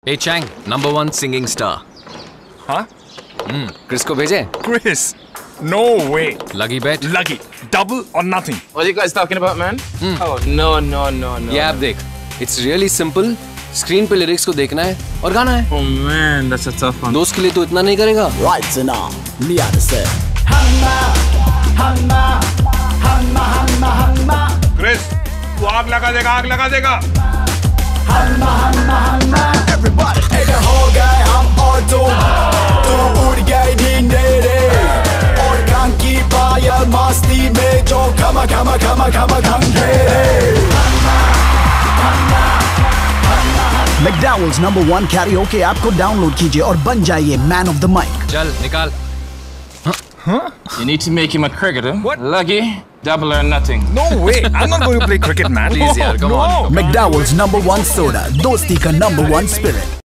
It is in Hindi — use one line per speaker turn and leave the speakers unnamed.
Hey Chang, #1 singing star.
Huh?
Chris को भेजे?
Chris? No way.
Lucky bet?
Lucky. Double or nothing.
What are you guys talking about, man? Oh, no.
ये ऐप देख. It's really simple. स्क्रीन पे लिरिक्स को देखना है और गाना है.
Oh man, that's a tough one.
दोस्त के लिए तो इतना नहीं करेगा.
Lights and on, Liana said.
Chris, तू आग लगा देगा.
Everybody, एक हो गए हम और तू उड़ गए ढींढेरे और कान की पायल मस्ती में जो खमा McDowell's #1 karaoke ऐप को डाउनलोड कीजिए और बन जाइए मैन ऑफ द माइक.
चल निकाल.
You need to make him a cricketer.
What?
Lucky, double or nothing.
No way. I'm not going to play cricket, man.
Please, yaar, come on.
McDowell's #1 soda, दोस्ती का #1 spirit.